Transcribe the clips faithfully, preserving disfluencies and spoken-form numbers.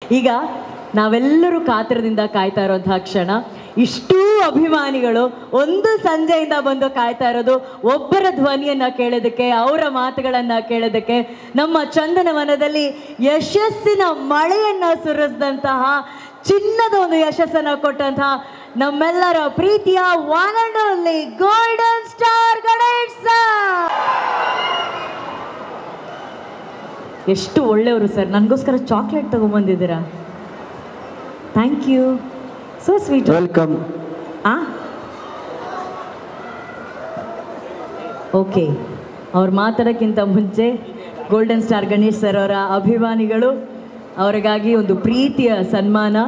ಈಗ ನಾವೆಲ್ಲರೂ ಕಾತರದಿಂದ ಕಾಯ್ತಾ ಇರೋಂತಹ ಕ್ಷಣ, ಇಷ್ಟೂ ಅಭಿಮಾನಿಗಳು ಒಂದು ಸಂಜೆಯಿಂದ ಬಂದು ಕಾಯ್ತಾ ಇರೋದು ಒಬ್ಬರ ಧ್ವನಿಯನ್ನು ಕೇಳೋದಕ್ಕೆ, ಅವರ ಮಾತುಗಳನ್ನು ಕೇಳೋದಕ್ಕೆ. ನಮ್ಮ ಚಂದನವನದಲ್ಲಿ ಯಶಸ್ಸಿನ ಮಳೆಯನ್ನು ಸುರಿಸಿದಂತಹ, ಚಿನ್ನದ ಒಂದು ಯಶಸ್ಸನ್ನು ಕೊಟ್ಟಂತಹ ನಮ್ಮೆಲ್ಲರ ಪ್ರೀತಿಯ one and only golden star Ganesh sir. ಎಷ್ಟು ಒಳ್ಳೆಯವರು ಸರ್, ನನಗೋಸ್ಕರ ಚಾಕ್ಲೇಟ್ ತಗೊಂಬಂದಿದ್ದೀರಾ. Thank you, so sweet. Welcome. ಆ ಓಕೆ, ಅವ್ರು ಮಾತಾಡೋಕ್ಕಿಂತ ಮುಂಚೆ ಗೋಲ್ಡನ್ ಸ್ಟಾರ್ ಗಣೇಶ್ ಸರ್ ಅವರ ಅಭಿಮಾನಿಗಳು ಅವರಿಗಾಗಿ ಒಂದು ಪ್ರೀತಿಯ ಸನ್ಮಾನ.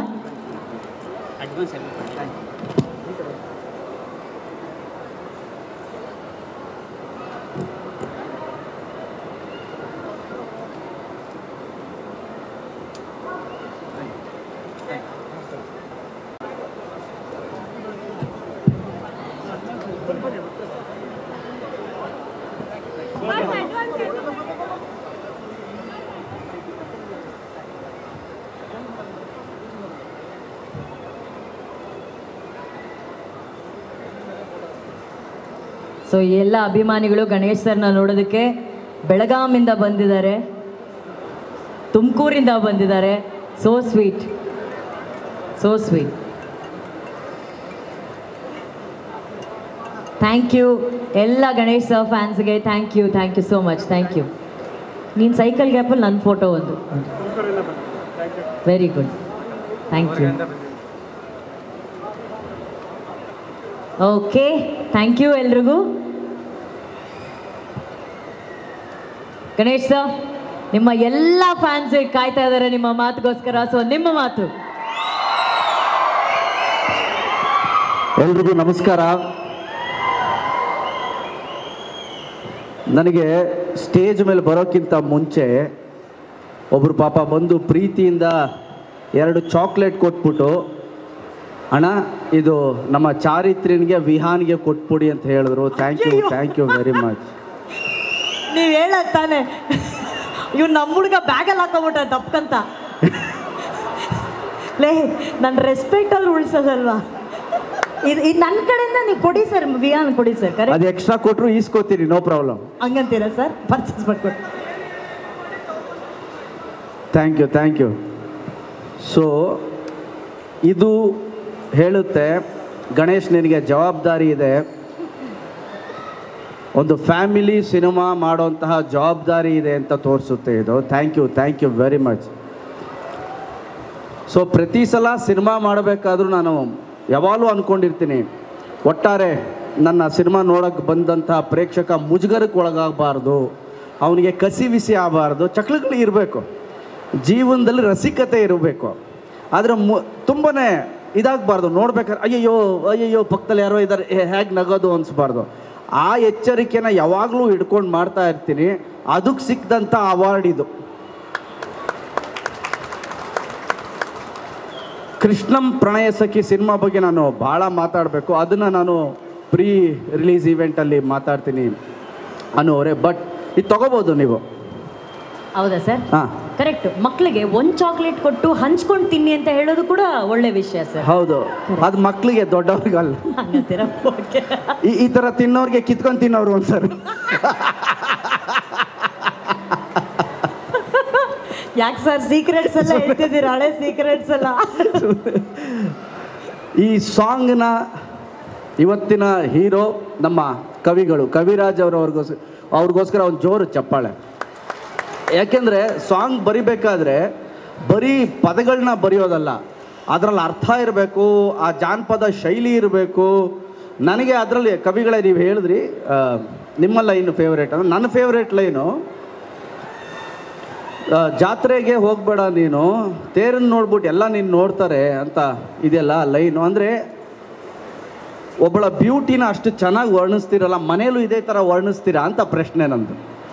ಸೊ ಎಲ್ಲ ಅಭಿಮಾನಿಗಳು ಗಣೇಶ್ ಸರ್ನ ನೋಡೋದಕ್ಕೆ ಬೆಳಗಾಮಿಂದ ಬಂದಿದ್ದಾರೆ, ತುಮಕೂರಿಂದ ಬಂದಿದ್ದಾರೆ. So sweet, so sweet. Thank you ಎಲ್ಲ ಗಣೇಶ್ ಸರ್ ಫ್ಯಾನ್ಸ್ಗೆ. Thank you, thank you so much. Thank you. ನೀನು ಸೈಕಲ್ ಗ್ಯಾಪಲ್ಲಿ ನನ್ನ ಫೋಟೋ ಒಂದು. Very good, thank you. Okay, thank you ಎಲ್ರಿಗೂ. ಗಣೇಶ್ ಸರ್, ನಿಮ್ಮ ಎಲ್ಲ ಫ್ಯಾನ್ಸ್ ಕಾಯ್ತಾ ಇದ್ದಾರೆ ನಿಮ್ಮ ಮಾತುಗೋಸ್ಕರ. ಸೊ ನಿಮ್ಮ ಮಾತು. ಎಲ್ರಿಗೂ ನಮಸ್ಕಾರ. ನನಗೆ ಸ್ಟೇಜ್ ಮೇಲೆ ಬರೋಕ್ಕಿಂತ ಮುಂಚೆ ಒಬ್ಬರು ಪಾಪ ಬಂದು ಪ್ರೀತಿಯಿಂದ ಎರಡು ಚಾಕ್ಲೇಟ್ ಕೊಟ್ಬಿಟ್ಟು, ಅಣ್ಣ ಇದು ನಮ್ಮ ಚಾರಿತ್ರ್ಯನಿಗೆ ವಿಹಾನ್ಗೆ ಕೊಟ್ಬಿಡಿ ಅಂತ ಹೇಳಿದ್ರು. Thank you, thank you very much. ನೀವು ಹೇಳೋದು ತಾನೆ, ಇವ್ನು ನಮ್ಮ ಹುಡುಗ ಬ್ಯಾಗಲ್ಲಿ ಹಾಕೋಬಿಟ್ಟ ದಪ್ಕಂತ. ಲೇ, ನನ್ನ ರೆಸ್ಪೆಕ್ಟ್ ಅಲ್ಲಿ ಉಳಿಸೋದಲ್ವಾ ಇದು. ಇದು ನನ್ನ ಕಡೆಯಿಂದ ನೀವು ಕೊಡಿ ಸರ್, ವಿಹಾನ್ ಕೊಡಿ ಸರ್. ಕರೆ ಅದು ಎಕ್ಸ್ಟ್ರಾ ಕೊಟ್ಟರು ಈಸ್ಕೋತೀರಿ, ನೋ ಪ್ರಾಬ್ಲಮ್. ಹಂಗಂತೀರಾ ಸರ್? ಪರ್ಚೇಸ್ ಮಾಡ್ಕೊಡಿ. Thank you, thank you. So ಇದು ಹೇಳುತ್ತೆ, ಗಣೇಶ್ ನಿನಗೆ ಜವಾಬ್ದಾರಿ ಇದೆ, ಒಂದು ಫ್ಯಾಮಿಲಿ ಸಿನಿಮಾ ಮಾಡೋಂತಹ ಜವಾಬ್ದಾರಿ ಇದೆ ಅಂತ ತೋರಿಸುತ್ತೆ ಇದು. Thank you, thank you very much. So ಪ್ರತಿ ಸಲ ಸಿನಿಮಾ ಮಾಡಬೇಕಾದ್ರೂ ನಾನು ಯಾವಾಗಲೂ ಅಂದ್ಕೊಂಡಿರ್ತೀನಿ, ಒಟ್ಟಾರೆ ನನ್ನ ಸಿನಿಮಾ ನೋಡೋಕ್ಕೆ ಬಂದಂಥ ಪ್ರೇಕ್ಷಕ ಮುಜುಗರಕ್ಕೆ ಒಳಗಾಗಬಾರ್ದು, ಅವನಿಗೆ ಕಸಿ ವಿಸಿ ಆಗಬಾರ್ದು, ಚಕ್ಲಗಳು ಇರಬೇಕು, ಜೀವನದಲ್ಲಿ ರಸಿಕತೆ ಇರಬೇಕು. ಆದರೆ ಮು ತುಂಬಾ ಇದಾಗಬಾರ್ದು, ನೋಡ್ಬೇಕಾದ್ರೆ ಅಯ್ಯಯ್ಯೋ ಅಯ್ಯಯ್ಯೋ ಪಕ್ಕದಲ್ಲಿ ಯಾರೋ ಇದ್ದಾರೆ ಹೇಗೆ ನಗೋದು ಅನಿಸ್ಬಾರ್ದು. ಆ ಎಚ್ಚರಿಕೆನ ಯಾವಾಗಲೂ ಹಿಡ್ಕೊಂಡು ಮಾಡ್ತಾ ಇರ್ತೀನಿ. ಅದಕ್ಕೆ ಸಿಕ್ಕಿದಂಥ ಅವಾರ್ಡ್ ಇದು. ಕೃಷ್ಣಂ ಪ್ರಣಯ ಸಖಿ ಸಿನಿಮಾ ಬಗ್ಗೆ ನಾನು ಭಾಳ ಮಾತಾಡಬೇಕು, ಅದನ್ನು ನಾನು ಪ್ರೀ ರಿಲೀಸ್ ಈವೆಂಟಲ್ಲಿ ಮಾತಾಡ್ತೀನಿ ಅನ್ನೋರೆ. ಬಟ್ ಇದು ತಗೋಬೋದು ನೀವು. ಹೌದಾ ಸರ್? ಹಾಂ, ಕರೆಕ್ಟ್. ಮಕ್ಕಳಿಗೆ ಒಂದು ಚಾಕ್ಲೇಟ್ ಕೊಟ್ಟು ಹಂಚ್ಕೊಂಡು ತಿನ್ನಿ ಅಂತ ಹೇಳೋದು ಕೂಡ ಒಳ್ಳೆ ವಿಷಯ ಸರ್. ಹೌದು, ಅದು ಮಕ್ಕಳಿಗೆ, ದೊಡ್ಡವ್ರಿಗಲ್ಲ. ಹಂಗಂತೀರಾ? ಓಕೆ. ಈ ಈ ಥರ ತಿನ್ನೋರಿಗೆ ಕಿತ್ಕೊಂಡು ತಿನ್ನೋರು ಒಂದ್ಸರಿ. ಯಾಕೆ ಸರ್ ಸೀಕ್ರೆಟ್ಸ್ ಎಲ್ಲ ಹೇಳ್ತಿದ್ದೀರಾ? ಹಳೆ ಸೀಕ್ರೆಟ್ಸ್ ಎಲ್ಲ. ಈ ಸಾಂಗ್ನ ಇವತ್ತಿನ ಹೀರೋ ನಮ್ಮ ಕವಿಗಳು, ಕವಿರಾಜ್ ಅವರವ್ರಿಗೋಸ್ ಅವ್ರಿಗೋಸ್ಕರ ಒಂದು ಜೋರು ಚಪ್ಪಾಳೆ. ಯಾಕೆಂದರೆ ಸಾಂಗ್ ಬರಿಬೇಕಾದ್ರೆ ಬರೀ ಪದಗಳನ್ನ ಬರೆಯೋದಲ್ಲ, ಅದರಲ್ಲಿ ಅರ್ಥ ಇರಬೇಕು, ಆ ಜಾನಪದ ಶೈಲಿ ಇರಬೇಕು. ನನಗೆ ಅದರಲ್ಲಿ ಕವಿಗಳೇ ನೀವು ಹೇಳಿದ್ರಿ ನಿಮ್ಮ ಲೈನು ಫೇವ್ರೇಟ್ ಅಂದರೆ, ನನ್ನ ಫೇವ್ರೇಟ್ ಲೈನು ಜಾತ್ರೆಗೆ ಹೋಗಬೇಡ ನೀನು, ತೇರನ್ನು ನೋಡ್ಬಿಟ್ಟು ಎಲ್ಲ ನೀನು ನೋಡ್ತಾರೆ ಅಂತ ಇದೆಲ್ಲ ಲೈನು. ಅಂದರೆ ಒಬ್ಬಳ ಬ್ಯೂಟಿನ ಅಷ್ಟು ಚೆನ್ನಾಗಿ ವರ್ಣಿಸ್ತೀರಲ್ಲ, ಮನೇಲೂ ಇದೇ ಥರ ವರ್ಣಿಸ್ತೀರಾ ಅಂತ ಪ್ರಶ್ನೆ ನಂದು.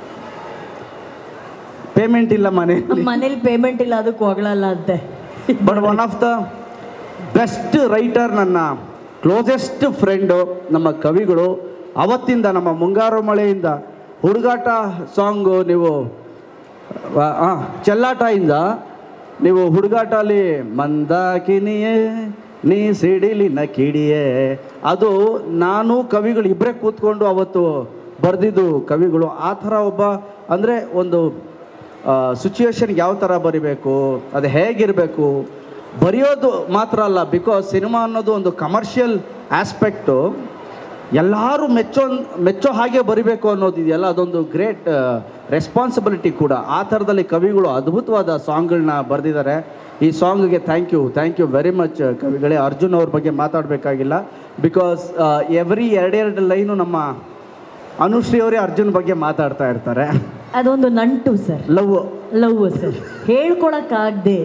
ಪೇಮೆಂಟ್ ಇಲ್ಲ ಮನೇಲಿ, ಮನೇಲಿ ಪೇಮೆಂಟ್ ಇಲ್ಲ, ಅದಕ್ಕೆ ಹೋಗಳಲ್ಲ ಅಂತೆ. But one of the best writer, ನನ್ನ ಕ್ಲೋಸೆಸ್ಟ್ ಫ್ರೆಂಡು ನಮ್ಮ ಕವಿಗಳು. ಅವತ್ತಿಂದ ನಮ್ಮ ಮುಂಗಾರು ಮಳೆಯಿಂದ ಹುಡುಗಾಟ ಸಾಂಗು, ನೀವು ಹಾಂ ಚೆಲ್ಲಾಟದಿಂದ ನೀವು ಹುಡುಗಾಟಲ್ಲಿ ಮಂದಾಕಿನಿಯೇ ನೀ ಸಿಡಿಲಿನ ಕಿಡಿಯೇ, ಅದು ನಾನು ಕವಿಗಳು ಇಬ್ಬರೇ ಕೂತ್ಕೊಂಡು ಅವತ್ತು ಬರೆದಿದ್ದು ಕವಿಗಳು. ಆ ಥರ ಒಬ್ಬ ಅಂದರೆ ಒಂದು ಸಿಚುವೇಶನ್ಗೆ ಯಾವ ಥರ ಬರಿಬೇಕು, ಅದು ಹೇಗಿರಬೇಕು, ಬರೆಯೋದು ಮಾತ್ರ ಅಲ್ಲ, ಬಿಕಾಸ್ ಸಿನಿಮಾ ಅನ್ನೋದು ಒಂದು ಕಮರ್ಷಿಯಲ್ ಆಸ್ಪೆಕ್ಟು, ಎಲ್ಲರೂ ಮೆಚ್ಚೋ ಮೆಚ್ಚೋ ಹಾಗೆ ಬರಿಬೇಕು ಅನ್ನೋದಿದೆಯಲ್ಲ, ಅದೊಂದು ಗ್ರೇಟ್ ರೆಸ್ಪಾನ್ಸಿಬಿಲಿಟಿ ಕೂಡ. ಆ ಥರದಲ್ಲಿ ಕವಿಗಳು ಅದ್ಭುತವಾದ ಸಾಂಗ್ಗಳನ್ನ ಬರೆದಿದ್ದಾರೆ. ಈ ಸಾಂಗ್ಗೆ thank you thank you very much ಕವಿಗಳೇ. ಅರ್ಜುನ್ ಅವ್ರ ಬಗ್ಗೆ ಮಾತಾಡಬೇಕಾಗಿಲ್ಲ, ಬಿಕಾಸ್ ಎವ್ರಿ ಎರಡೆರಡು ಲೈನು ನಮ್ಮ ಅನುಶ್ರೀ ಅವರೇ ಅರ್ಜುನ್ ಬಗ್ಗೆ ಮಾತಾಡ್ತಾ ಇರ್ತಾರೆ. ಅದೊಂದು ನಂಟು ಸರ್, ಲವ್ ಲವ್ ಸರ್, ಹೇಳ್ಕೊಳಕ್ಕಾಗದೆ.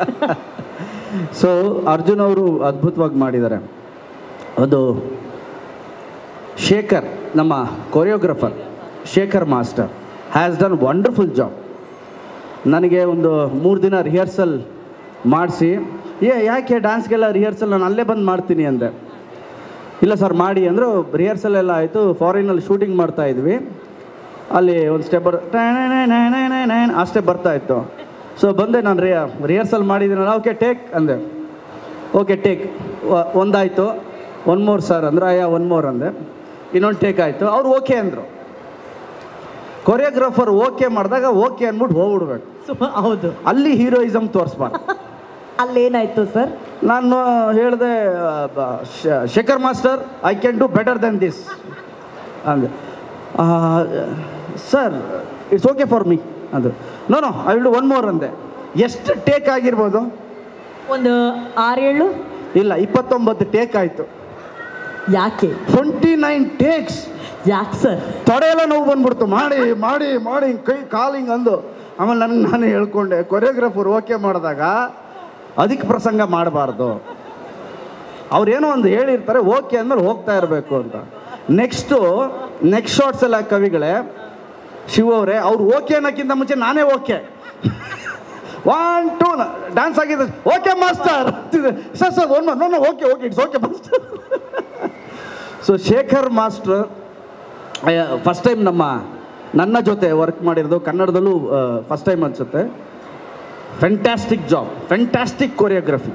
ಸೊ ಅರ್ಜುನ್ ಅವರು ಅದ್ಭುತವಾಗಿ ಮಾಡಿದ್ದಾರೆ. ಒಂದು ಶೇಖರ್, ನಮ್ಮ choreographer Shekhar master has done wonderful job. ನನಗೆ ಒಂದು ಮೂರು ದಿನ ರಿಹರ್ಸಲ್ ಮಾಡಿಸಿ, ಏ ಯಾಕೆ ಡ್ಯಾನ್ಸ್ಗೆಲ್ಲ ರಿಹರ್ಸಲ್ ನಾನು ಅಲ್ಲೇ ಬಂದು ಮಾಡ್ತೀನಿ ಅಂದೆ. ಇಲ್ಲ ಸರ್ ಮಾಡಿ ಅಂದರು. ರಿಹರ್ಸಲ್ ಎಲ್ಲ ಆಯಿತು. ಫಾರಿನಲ್ಲಿ ಶೂಟಿಂಗ್ ಮಾಡ್ತಾಯಿದ್ವಿ. ಅಲ್ಲಿ ಒಂದು ಸ್ಟೆಪ್ ಬರ್ ಆ ಸ್ಟೆಪ್ ಬರ್ತಾಯಿತ್ತು. ಸೊ ಬಂದೆ, ನಾನು ರಿಯ ರಿಹರ್ಸಲ್ ಮಾಡಿದ್ದೀನಲ್ಲ, ಓಕೆ ಟೇಕ್ ಅಂದೆ. ಓಕೆ ಟೇಕ್ ಒಂದಾಯಿತು. ಒನ್ ಮೋರ್ ಸರ್ ಅಂದ್ರೆ ಅಯ್ಯ ಒನ್ ಮೋರ್ ಅಂದೆ. ಇನ್ನೊಂದು ಟೇಕ್ ಆಯಿತು. ಅವ್ರು ಓಕೆ ಅಂದರು. ಕೊರಿಯೋಗ್ರಾಫರ್ ಓಕೆ ಮಾಡಿದಾಗ ಓಕೆ ಅಂದ್ಬಿಟ್ಟು ಹೋಗ್ಬಿಡ್ಬೇಕು. ಹೌದು, ಅಲ್ಲಿ ಹೀರೋಯಿಸಮ್ ತೋರಿಸ್ಬಾರ್ದು. ಅಲ್ಲೇನಾಯ್ತು ಸರ್? ನಾನು ಹೇಳಿದೆ, Shekhar master I can do better than this ಅಂದೆ. Sir it's okay for me ಅಂದರು. No no I will do one more ಅಂದೆ. ಎಷ್ಟು ಟೇಕ್ ಆಗಿರ್ಬೋದು? ಒಂದು ಆರೇಳು ಇಲ್ಲ, ಇಪ್ಪತ್ತೊಂಬತ್ತು ಟೇಕ್ ಆಯಿತು. ಯಾಕೆ? Twenty nine takes. ಯಾಕೆ ಸರ್? ತೊಡೆಯೆಲ್ಲ ನೋವು ಬಂದ್ಬಿಡ್ತು. ಮಾಡಿ ಮಾಡಿ ಮಾಡಿ ಕೈ ಕಾಲಿಂಗ್ ಅಂದು. ಆಮೇಲೆ ನನಗೆ ನಾನು ಹೇಳ್ಕೊಂಡೆ, ಕೊರಿಯೋಗ್ರಾಫರ್ ಓಕೆ ಮಾಡಿದಾಗ ಅದಕ್ಕೆ ಪ್ರಸಂಗ ಮಾಡಬಾರ್ದು. ಅವ್ರೇನೋ ಒಂದು ಹೇಳಿರ್ತಾರೆ, ಓಕೆ ಅಂದ್ಮೇಲೆ ಹೋಗ್ತಾ ಇರಬೇಕು ಅಂತ. ನೆಕ್ಸ್ಟು ನೆಕ್ಸ್ಟ್ ಶಾರ್ಟ್ಸ್ ಎಲ್ಲ ಕವಿಗಳೇ, ಶಿವ ಅವರೇ, ಅವ್ರು ಓಕೆ ಅನ್ನೋಕ್ಕಿಂತ ಮುಂಚೆ ನಾನೇ ಓಕೆ ಒನ್ ಟೂ ಡ್ಯಾನ್ಸ್ ಆಗಿದೆ, okay master sir sir one no no okay okay it's okay master. So Shekhar master first time ನಮ್ಮ ನನ್ನ ಜೊತೆ ವರ್ಕ್ ಮಾಡಿರೋದು, ಕನ್ನಡದಲ್ಲೂ ಫಸ್ಟ್ ಟೈಮ್ ಅನಿಸುತ್ತೆ. Fantastic job, fantastic choreography.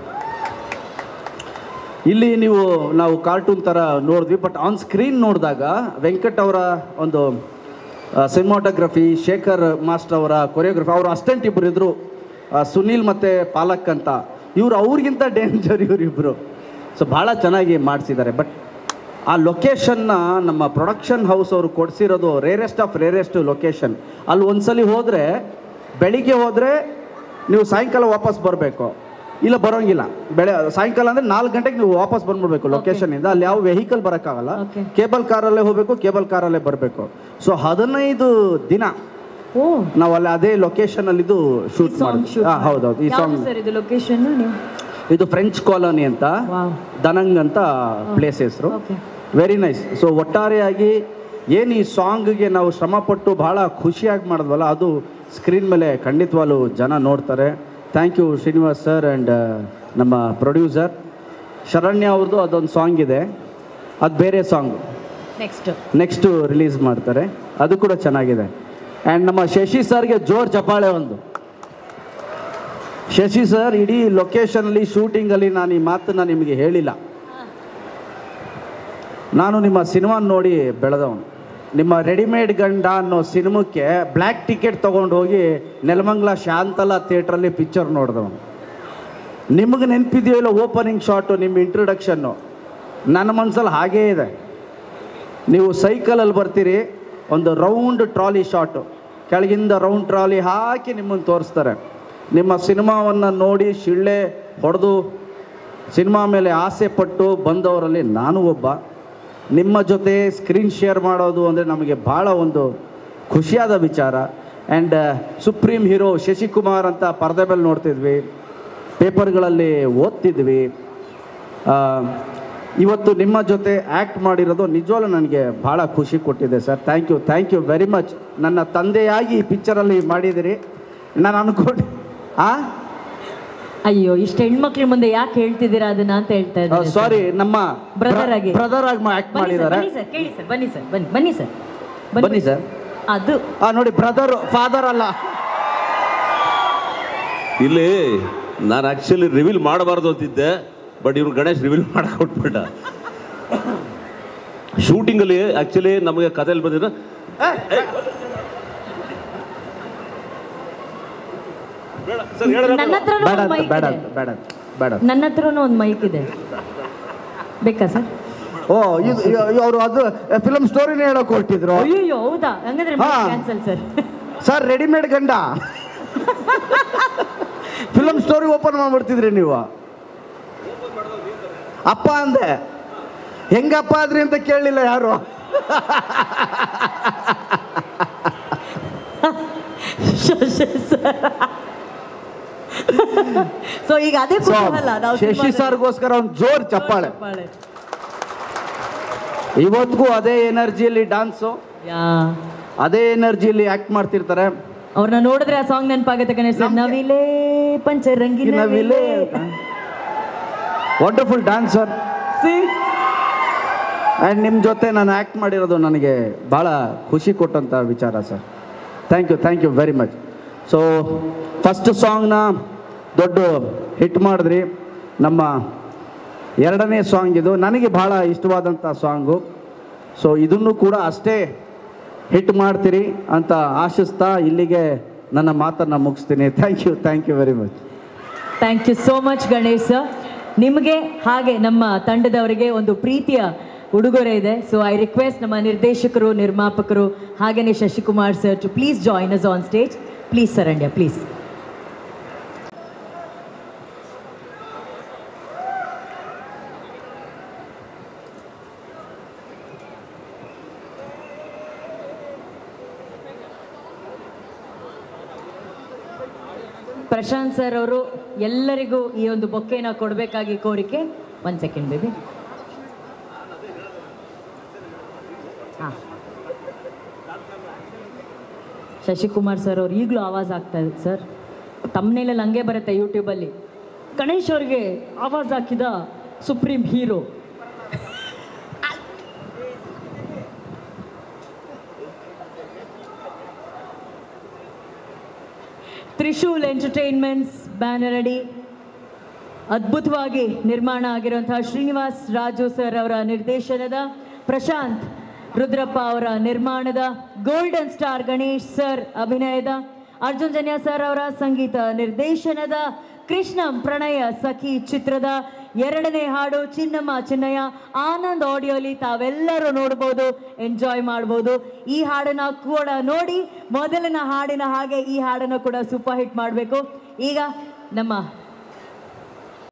ಇಲ್ಲಿ ನೀವು ನಾವು ಕಾರ್ಟೂನ್ ಥರ ನೋಡಿದ್ವಿ, ಬಟ್ ಆನ್ ಸ್ಕ್ರೀನ್ ನೋಡಿದಾಗ ವೆಂಕಟ್ ಅವರ ಒಂದು ಸಿನಿಮಾಟೋಗ್ರಫಿ, ಶೇಖರ್ ಮಾಸ್ಟರ್ ಅವರ ಕೊರಿಯೋಗ್ರಫಿ, ಅವರು ಅಸ್ಟೆಂಟ್ ಇಬ್ಬರು ಇದ್ದರು, ಸುನೀಲ್ ಮತ್ತು ಪಾಲಕ್ ಅಂತ. ಇವರು ಅವ್ರಿಗಿಂತ ಡೇಂಜರ್ ಇವರಿಬ್ಬರು. ಸೊ ಭಾಳ ಚೆನ್ನಾಗಿ ಮಾಡಿಸಿದ್ದಾರೆ. ಬಟ್ ಆ ಲೊಕೇಶನ್ನ ನಮ್ಮ ಪ್ರೊಡಕ್ಷನ್ ಹೌಸ್ ಅವರು ಕೊಡಿಸಿರೋದು ರೇರೆಸ್ಟ್ ಆಫ್ ರೇರೆಸ್ಟ್ ಲೊಕೇಶನ್. ಅಲ್ಲಿ ಒಂದ್ಸಲಿ ಹೋದರೆ, ಬೆಳಿಗ್ಗೆ ಹೋದರೆ ನೀವು ಸಾಯಂಕಾಲ ವಾಪಸ್ ಬರಬೇಕು, ಇಲ್ಲ ಬರೋಂಗಿಲ್ಲ. ಬೆಳೆ ಸಾಯಂಕಾಲ ಅಂದರೆ ನಾಲ್ಕು ಗಂಟೆಗೆ ನೀವು ವಾಪಸ್ ಬಂದ್ಬಿಡ್ಬೇಕು ಲೊಕೇಶನಿಂದ. ಅಲ್ಲಿ ಯಾವ ವೆಹಿಕಲ್ ಬರೋಕ್ಕಾಗಲ್ಲ, ಕೇಬಲ್ ಕಾರಲ್ಲೇ ಹೋಗಬೇಕು, ಕೇಬಲ್ ಕಾರಲ್ಲೇ ಬರಬೇಕು. ಸೊ ಹದಿನೈದು ದಿನ ನಾವು ಅಲ್ಲಿ ಅದೇ ಲೊಕೇಶನಲ್ಲಿದ್ದು ಶೂಟ್ ಮಾಡಿದ್ವಿ. ಹಾಂ ಹೌದೌದು. ಈ ಸಾಂಗ್ ಲೊಕೇಶನ್ ಇದು ಫ್ರೆಂಚ್ ಕಾಲೋನಿ ಅಂತ, ದನಂಗ್ ಅಂತ ಪ್ಲೇಸ್ ಹೆಸರು. Very nice. ಸೊ ಒಟ್ಟಾರೆಯಾಗಿ ಏನು ಈ ಸಾಂಗ್ಗೆ ನಾವು ಶ್ರಮಪಟ್ಟು ಭಾಳ ಖುಷಿಯಾಗಿ ಮಾಡಿದ್ವಲ್ಲ, ಅದು ಸ್ಕ್ರೀನ್ ಮೇಲೆ ಖಂಡಿತವಾಗ್ಲೂ ಜನ ನೋಡ್ತಾರೆ. Thank you Srinivas sir and ನಮ್ಮ ಪ್ರೊಡ್ಯೂಸರ್ ಶರಣ್ಯ ಅವ್ರದ್ದು ಅದೊಂದು ಸಾಂಗ್ ಇದೆ, ಅದು ಬೇರೆ ಸಾಂಗು ನೆಕ್ಸ್ಟ್ ನೆಕ್ಸ್ಟು ರಿಲೀಸ್ ಮಾಡ್ತಾರೆ, ಅದು ಕೂಡ ಚೆನ್ನಾಗಿದೆ. ಆ್ಯಂಡ್ ನಮ್ಮ ಶಶಿ ಸರ್ಗೆ ಜೋರ್ ಚಪ್ಪಾಳೆ ಒಂದು. ಶಶಿ ಸರ್ ಇಡೀ ಲೊಕೇಶನಲ್ಲಿ ಶೂಟಿಂಗಲ್ಲಿ ನಾನು ಈ ಮಾತನ್ನು ನಿಮಗೆ ಹೇಳಿಲ್ಲ. ನಾನು ನಿಮ್ಮ ಸಿನಿಮಾ ನೋಡಿ ಬೆಳೆದವನು. ನಿಮ್ಮ ರೆಡಿಮೇಡ್ ಗಂಡ ಅನ್ನೋ ಸಿನಿಮಾಕ್ಕೆ ಬ್ಲ್ಯಾಕ್ ಟಿಕೆಟ್ ತೊಗೊಂಡು ಹೋಗಿ ನೆಲಮಂಗಲ ಶಾಂತಲಾ ಥಿಯೇಟ್ರಲ್ಲಿ ಪಿಕ್ಚರ್ ನೋಡಿದವನು. ನಿಮಗೆ ನೆನಪಿದೆಯೋ ಇಲ್ಲ ಓಪನಿಂಗ್ ಶಾಟು, ನಿಮ್ಮ ಇಂಟ್ರೊಡಕ್ಷನ್ನು ನನ್ನ ಮನಸ್ಸಲ್ಲಿ ಹಾಗೇ ಇದೆ. ನೀವು ಸೈಕಲಲ್ಲಿ ಬರ್ತೀರಿ, ಒಂದು ರೌಂಡ್ ಟ್ರಾಲಿ ಶಾಟು, ಕೆಳಗಿಂದ ರೌಂಡ್ ಟ್ರಾಲಿ ಹಾಕಿ ನಿಮ್ಮನ್ನು ತೋರಿಸ್ತಾರೆ. ನಿಮ್ಮ ಸಿನಿಮಾವನ್ನು ನೋಡಿ ಶಿಳ್ಳೆ ಹೊಡೆದು ಸಿನಿಮಾ ಮೇಲೆ ಆಸೆ ಪಟ್ಟು ಬಂದವರಲ್ಲಿ ನಾನು ಒಬ್ಬ. ನಿಮ್ಮ ಜೊತೆ ಸ್ಕ್ರೀನ್ ಶೇರ್ ಮಾಡೋದು ಅಂದರೆ ನಮಗೆ ಭಾಳ ಒಂದು ಖುಷಿಯಾದ ವಿಚಾರ. ಆ್ಯಂಡ್ ಸುಪ್ರೀಂ ಹೀರೋ ಶಶಿಕುಮಾರ್ ಅಂತ ಪರದೆ ಮೇಲೆ ನೋಡ್ತಿದ್ವಿ, ಪೇಪರ್ಗಳಲ್ಲಿ ಓದ್ತಿದ್ವಿ. ಇವತ್ತು ನಿಮ್ಮ ಜೊತೆ ಆ್ಯಕ್ಟ್ ಮಾಡಿರೋದು ನಿಜವಾಗ್ಲೂ ನನಗೆ ಭಾಳ ಖುಷಿ ಕೊಟ್ಟಿದೆ sir. Thank you thank you very much. ನನ್ನ ತಂದೆಯಾಗಿ ಈ ಪಿಕ್ಚರಲ್ಲಿ ಮಾಡಿದಿರಿ. ನಾನು ಅನ್ಕೊಂಡು ಆ ಅಯ್ಯೋ ಇಷ್ಟು ಹೆಣ್ಮಕ್ಳ ಮುಂದೆ ಯಾಕೆ ಹೇಳ್ತಿದ್ದೀರಾ ಅದನ್ನ ಅಂತ ಹೇಳ್ತಾ ಇದ್ದಾರೆ. ಸಾರಿ, ನಮ್ಮ ಬ್ರದರ್ ಆಗಿ ಬ್ರದರ್ ಆಗಿ ಆ್ಯಕ್ಟ್ ಮಾಡಿದ್ದಾರೆ. ಬನ್ನಿ ಸರ್, ಕೇಳಿ ಸರ್, ಬನ್ನಿ ಸರ್, ಬನ್ನಿ ಬನ್ನಿ ಸರ್, ಬನ್ನಿ ಸರ್. ಅದು ಆ ನೋಡಿ, ಬ್ರದರ್ ಫಾದರ್ ಅಲ್ಲ. ಇಲ್ಲಿ ನಾನು ಆ್ಯಕ್ಚುಲಿ ರಿವೀಲ್ ಮಾಡಬಾರ್ದು ಅಂತಿದ್ದೆ, ಬಟ್ ಇವ್ರು ಗಣೇಶ್ ರಿವೀಲ್ ಮಾಡಕ್ಕೆ ಕೊಟ್ಬಿಟ್ಟ. ಶೂಟಿಂಗಲ್ಲಿ ಆ್ಯಕ್ಚುಲಿ ನಮಗೆ ಕಥೆಯಲ್ಲಿ ಬಂದಿರೋ ನನ್ನ ಹತ್ರನೂ ಬೇಡ ಒಂದು ಅಂತ ಮೈಕ್ ಬೇಡ ಇದೆ. ಅಂತ ಬೇಡ ಅಂತ ಬೇಡ ಅಂತ. ನನ್ನ ಹತ್ರನೂ ಒಂದು ಮೈಕ್ ಇದೆ, ಬೇಕಾ ಸರ್? ಓ ಇದು ಅವರು ಅದು ಫಿಲಮ್ ಸ್ಟೋರಿನೇ ಹೇಳೋಕೆ ಹೊರಟಿದ್ರು. ಅಯ್ಯೋ ಹೌದಾ? ಹಂಗಂದ್ರೆ ಹಾ. Cancel sir. ಸರ್ ರೆಡಿಮೇಡ್ ಗಂಡ ಫಿಲಮ್ ಸ್ಟೋರಿ ಓಪನ್ ಮಾಡ್ಬಿಡ್ತಿದ್ರಿ ನೀವು. ಅಪ್ಪ ಅಂದೆ, ಹೆಂಗಪ್ಪ ಆದ್ರಿ ಅಂತ ಕೇಳಲಿಲ್ಲ ಯಾರು. ಸೊ ಈಗ ಅದೇ ಕುತೂಹಲ ನಾವು ಶಶಿ ಸರ್ಗೋಸ್ಕರ ಒಂದು ಜೋರ್ ಚಪ್ಪಾಳೆ. ಚಪ್ಪಾಳೆ. ಇವತ್ತಿಗೂ ಅದೇ ಎನರ್ಜಿಯಲ್ಲಿ ಡಾನ್ಸು, ಯಾ ಅದೇ ಎನರ್ಜಿಯಲ್ಲಿ ಆಕ್ಟ್ ಮಾಡ್ತಿರ್ತಾರೆ. ಅವ್ರನ್ನ ನೋಡಿದ್ರೆ ಆ ಸಾಂಗ್ ನೆನಪಾಗುತ್ತೆ ಗಣೇಶ್ ಸರ್. ನವಿಲೇ ಪಂಚರಂಗಿ ನವಿಲೇ ವಂಡರ್ಫುಲ್ ಡಾನ್ಸರ್. ಆ್ಯಂಡ್ ನಿಮ್ಮ ಜೊತೆ ನಾನು ಆ್ಯಕ್ಟ್ ಮಾಡಿರೋದು ನನಗೆ ಭಾಳ ಖುಷಿ ಕೊಟ್ಟಂಥ ವಿಚಾರ sir. Thank you thank you very much. So first ಸಾಂಗ್ನ ದೊಡ್ಡ ಹಿಟ್ ಮಾಡಿದ್ರಿ. ನಮ್ಮ ಎರಡನೇ ಸಾಂಗ್ ಇದು ನನಗೆ ಭಾಳ ಇಷ್ಟವಾದಂಥ ಸಾಂಗು. ಸೊ ಇದನ್ನು ಕೂಡ ಅಷ್ಟೇ ಹಿಟ್ ಮಾಡ್ತೀರಿ ಅಂತ ಆಶಿಸ್ತಾ ಇಲ್ಲಿಗೆ ನನ್ನ ಮಾತನ್ನು ಮುಗಿಸ್ತೀನಿ. Thank you thank you very much. Thank you so much Ganesh sir. ನಿಮಗೆ ಹಾಗೆ ನಮ್ಮ ತಂಡದವರಿಗೆ ಒಂದು ಪ್ರೀತಿಯ ಉಡುಗೊರೆ ಇದೆ. ಸೊ ಐ ರಿಕ್ವೆಸ್ಟ್ ನಮ್ಮ ನಿರ್ದೇಶಕರು, ನಿರ್ಮಾಪಕರು ಹಾಗೆಯೇ Shashikumar sir to please join us on stage. Please ಸರಂಡ್ಯ ಪ್ಲೀಸ್. ಪ್ರಶಾಂತ್ ಸರ್ ಅವರು ಎಲ್ಲರಿಗೂ ಈ ಒಂದು ಬೊಕ್ಕೆನ ಕೊಡಬೇಕಾಗಿ ಕೋರಿಕೆ. One second baby. ಹಾಂ, ಶಶಿಕುಮಾರ್ ಸರ್ ಅವ್ರು ಈಗಲೂ ಆವಾಜ್ ಆಗ್ತಾ ಇದೆ ಸರ್. ತಮ್ಮನೇಲಲ್ಲಿ ಹಂಗೆ ಬರುತ್ತೆ ಯೂಟ್ಯೂಬಲ್ಲಿ, ಗಣೇಶ್ ಅವ್ರಿಗೆ ಆವಾಜ್ ಹಾಕಿದ supreme hero. Trishul entertainments banner ಅಡಿ ಅದ್ಭುತವಾಗಿ ನಿರ್ಮಾಣ ಆಗಿರುವಂತಹ ಶ್ರೀನಿವಾಸ್ ರಾಜು ಸರ್ ಅವರ ನಿರ್ದೇಶನದ, ಪ್ರಶಾಂತ್ ರುದ್ರಪ್ಪ ಅವರ ನಿರ್ಮಾಣದ, ಗೋಲ್ಡನ್ ಸ್ಟಾರ್ ಗಣೇಶ್ ಸರ್ ಅಭಿನಯದ, ಅರ್ಜುನ್ ಜನ್ಯ ಸರ್ ಅವರ ಸಂಗೀತ ನಿರ್ದೇಶನದ ಕೃಷ್ಣಂ ಪ್ರಣಯ ಸಖಿ ಚಿತ್ರದ ಎರಡನೇ ಹಾಡು ಚಿನ್ನಮ್ಮ ಚಿನ್ನಯ್ಯ. ಆನಂದ್ ಆಡಿಯೋಲಿ ತಾವೆಲ್ಲರೂ ನೋಡ್ಬೋದು, ಎಂಜಾಯ್ ಮಾಡ್ಬೋದು. ಈ ಹಾಡನ್ನ ಕೂಡ ನೋಡಿ ಮೊದಲಿನ ಹಾಡಿನ ಹಾಗೆ ಈ ಹಾಡನ್ನು ಕೂಡ ಸೂಪರ್ ಹಿಟ್ ಮಾಡಬೇಕು. ಈಗ ನಮ್ಮ